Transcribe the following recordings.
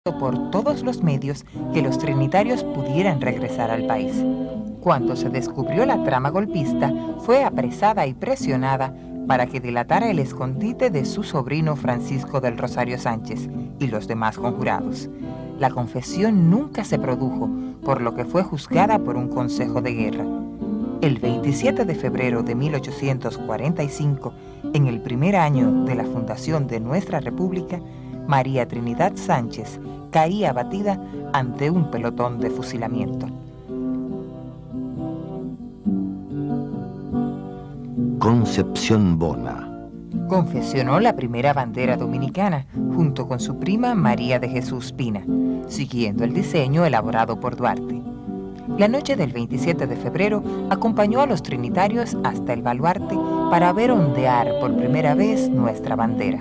por todos los medios que los trinitarios pudieran regresar al país. Cuando se descubrió la trama golpista, fue apresada y presionada para que delatara el escondite de su sobrino Francisco del Rosario Sánchez y los demás conjurados. La confesión nunca se produjo, por lo que fue juzgada por un consejo de guerra. El 27 de febrero de 1845, en el primer año de la fundación de nuestra República, María Trinidad Sánchez caía abatida ante un pelotón de fusilamiento. Concepción Bona confesionó la primera bandera dominicana junto con su prima María de Jesús Pina, siguiendo el diseño elaborado por Duarte. La noche del 27 de febrero acompañó a los trinitarios hasta el baluarte para ver ondear por primera vez nuestra bandera.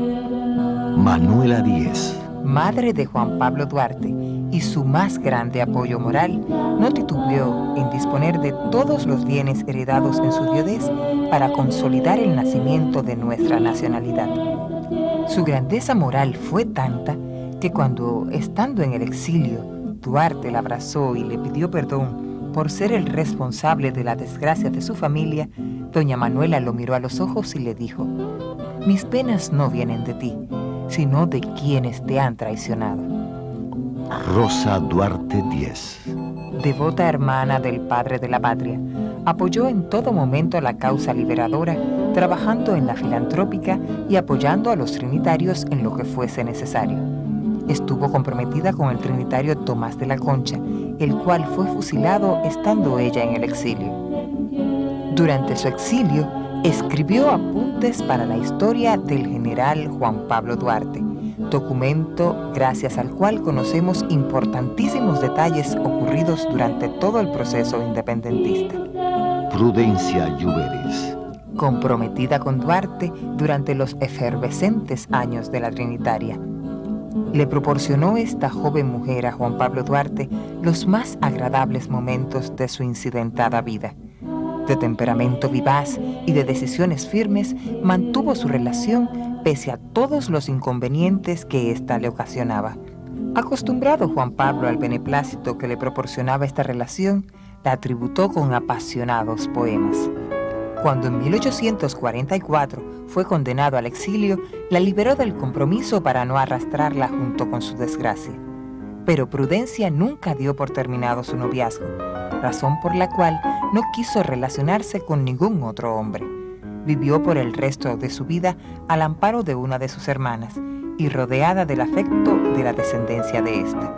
Manuela Díez, madre de Juan Pablo Duarte y su más grande apoyo moral, no titubeó en disponer de todos los bienes heredados en su viudez para consolidar el nacimiento de nuestra nacionalidad. Su grandeza moral fue tanta que cuando, estando en el exilio, Duarte la abrazó y le pidió perdón por ser el responsable de la desgracia de su familia, doña Manuela lo miró a los ojos y le dijo: «Mis penas no vienen de ti, sino de quienes te han traicionado». Rosa Duarte Díez, devota hermana del padre de la patria, apoyó en todo momento la causa liberadora, trabajando en la filantrópica y apoyando a los trinitarios en lo que fuese necesario. Estuvo comprometida con el trinitario Tomás de la Concha, el cual fue fusilado estando ella en el exilio. Durante su exilio, escribió apuntes para la historia del general Juan Pablo Duarte, documento gracias al cual conocemos importantísimos detalles ocurridos durante todo el proceso independentista. Prudencia Lluveres, comprometida con Duarte durante los efervescentes años de la Trinitaria, le proporcionó esta joven mujer a Juan Pablo Duarte los más agradables momentos de su incidentada vida. De temperamento vivaz y de decisiones firmes, mantuvo su relación pese a todos los inconvenientes que ésta le ocasionaba. Acostumbrado Juan Pablo al beneplácito que le proporcionaba esta relación, la tributó con apasionados poemas. Cuando en 1844 fue condenado al exilio, la liberó del compromiso para no arrastrarla junto con su desgracia. Pero Prudencia nunca dio por terminado su noviazgo, razón por la cual no quiso relacionarse con ningún otro hombre. Vivió por el resto de su vida al amparo de una de sus hermanas y rodeada del afecto de la descendencia de ésta.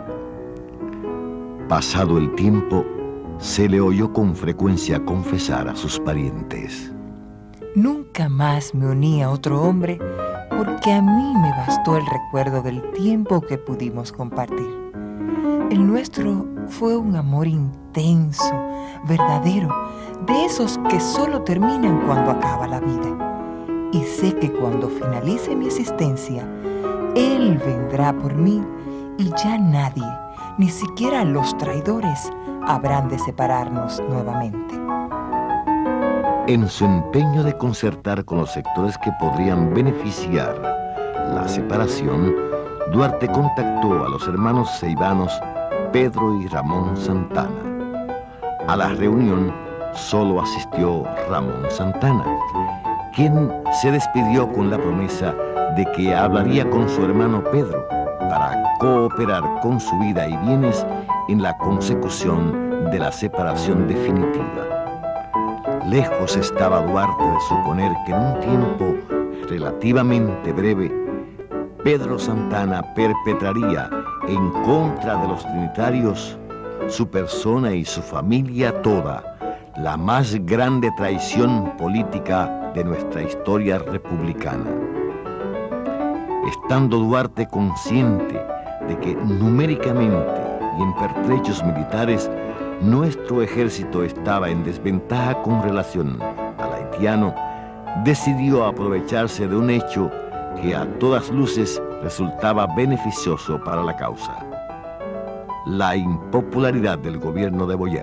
Pasado el tiempo, se le oyó con frecuencia confesar a sus parientes: «Nunca más me uní a otro hombre porque a mí me bastó el recuerdo del tiempo que pudimos compartir. El nuestro fue un amor intenso, verdadero, de esos que solo terminan cuando acaba la vida. Y sé que cuando finalice mi existencia, Él vendrá por mí y ya nadie, ni siquiera los traidores, habrán de separarnos nuevamente». En su empeño de concertar con los sectores que podrían beneficiar la separación, Duarte contactó a los hermanos ceibanos Pedro y Ramón Santana. A la reunión solo asistió Ramón Santana, quien se despidió con la promesa de que hablaría con su hermano Pedro para cooperar con su vida y bienes en la consecución de la separación definitiva. Lejos estaba Duarte de suponer que en un tiempo relativamente breve, Pedro Santana perpetraría en contra de los trinitarios, su persona y su familia toda, la más grande traición política de nuestra historia republicana. Estando Duarte consciente de que numéricamente y en pertrechos militares nuestro ejército estaba en desventaja con relación al haitiano, decidió aprovecharse de un hecho que a todas luces resultaba beneficioso para la causa: la impopularidad del gobierno de Boyer.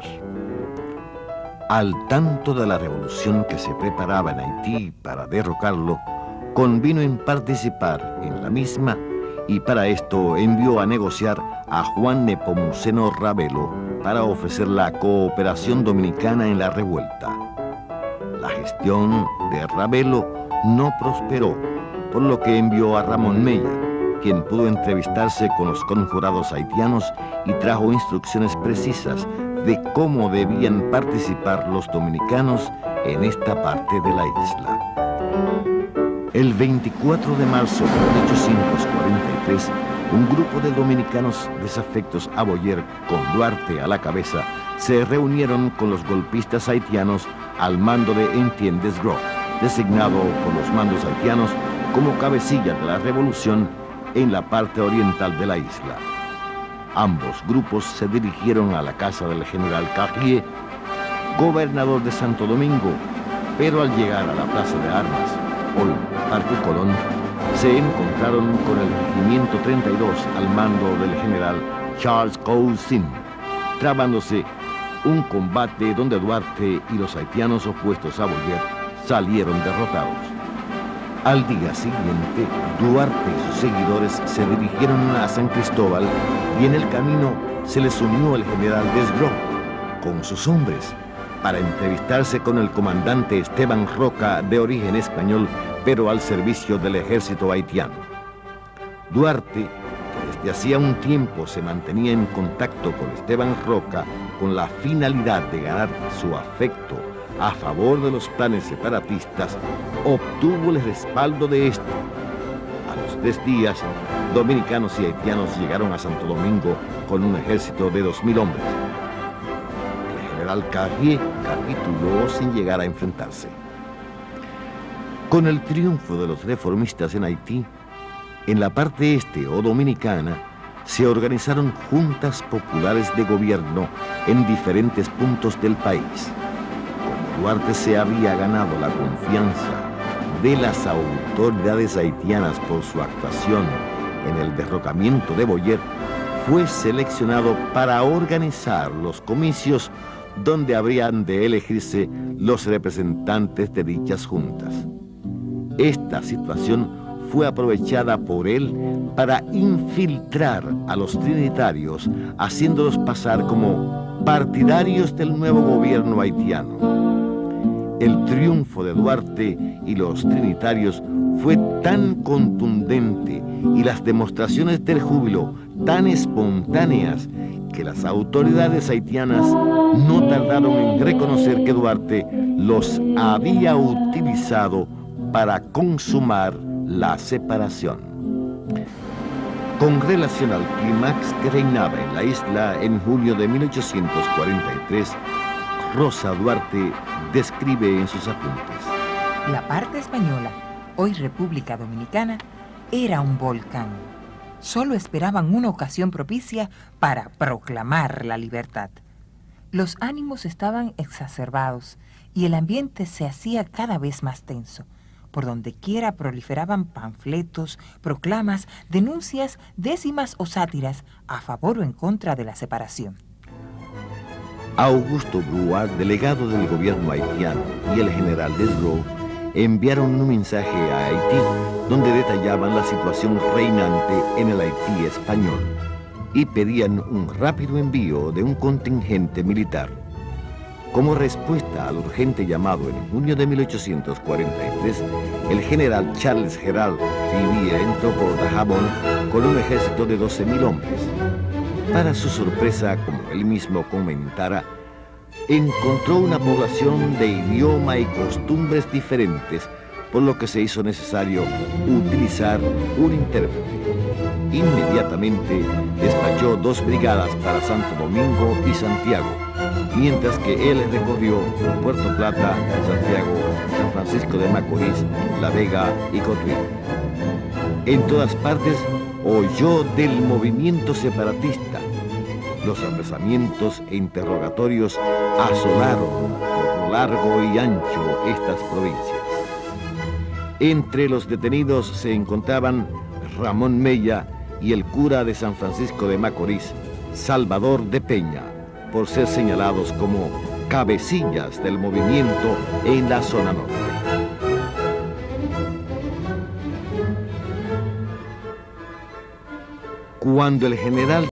Al tanto de la revolución que se preparaba en Haití para derrocarlo, convino en participar en la misma y para esto envió a negociar a Juan Nepomuceno Ravelo para ofrecer la cooperación dominicana en la revuelta. La gestión de Ravelo no prosperó, por lo que envió a Ramón Mella, quien pudo entrevistarse con los conjurados haitianos y trajo instrucciones precisas de cómo debían participar los dominicanos en esta parte de la isla. El 24 de marzo de 1843, un grupo de dominicanos desafectos a Boyer, con Duarte a la cabeza, se reunieron con los golpistas haitianos al mando de Etienne Desgros, designado por los mandos haitianos como cabecilla de la revolución en la parte oriental de la isla. Ambos grupos se dirigieron a la casa del general Carrier, gobernador de Santo Domingo, pero al llegar a la Plaza de Armas, hoy Parque Colón, se encontraron con el regimiento 32 al mando del general Charles Cousin, trabándose un combate donde Duarte y los haitianos opuestos a Boyer salieron derrotados. Al día siguiente, Duarte y sus seguidores se dirigieron a San Cristóbal y en el camino se les unió el general Desgros con sus hombres para entrevistarse con el comandante Esteban Roca, de origen español, pero al servicio del ejército haitiano. Duarte, que desde hacía un tiempo se mantenía en contacto con Esteban Roca con la finalidad de ganar su afecto a favor de los planes separatistas, obtuvo el respaldo de este. A los 3 días, dominicanos y haitianos llegaron a Santo Domingo con un ejército de 2.000 hombres. El general Carrier capituló sin llegar a enfrentarse. Con el triunfo de los reformistas en Haití, en la parte este o dominicana, se organizaron juntas populares de gobierno en diferentes puntos del país. Duarte se había ganado la confianza de las autoridades haitianas por su actuación en el derrocamiento de Boyer, fue seleccionado para organizar los comicios donde habrían de elegirse los representantes de dichas juntas. Esta situación fue aprovechada por él para infiltrar a los trinitarios, haciéndolos pasar como partidarios del nuevo gobierno haitiano. El triunfo de Duarte y los trinitarios fue tan contundente y las demostraciones del júbilo tan espontáneas que las autoridades haitianas no tardaron en reconocer que Duarte los había utilizado para consumar la separación. Con relación al clímax que reinaba en la isla en junio de 1843, Rosa Duarte describe en sus apuntes: la parte española, hoy República Dominicana, era un volcán. Solo esperaban una ocasión propicia para proclamar la libertad. Los ánimos estaban exacerbados y el ambiente se hacía cada vez más tenso. Por donde quiera proliferaban panfletos, proclamas, denuncias, décimas o sátiras a favor o en contra de la separación. Augusto Bruat, delegado del gobierno haitiano, y el general Desgros enviaron un mensaje a Haití donde detallaban la situación reinante en el Haití español y pedían un rápido envío de un contingente militar. Como respuesta al urgente llamado en junio de 1843, el general Charles Gerald Riviere entró por Dajabón con un ejército de 12.000 hombres. Para su sorpresa, como él mismo comentara, encontró una población de idioma y costumbres diferentes, por lo que se hizo necesario utilizar un intérprete. Inmediatamente despachó 2 brigadas para Santo Domingo y Santiago, mientras que él recorrió Puerto Plata, Santiago, San Francisco de Macorís, La Vega y Cotuí. En todas partes oyó del movimiento separatista. Los apresamientos e interrogatorios asolaron por largo y ancho estas provincias. Entre los detenidos se encontraban Ramón Mella y el cura de San Francisco de Macorís, Salvador de Peña, por ser señalados como cabecillas del movimiento en la zona norte. Cuando el general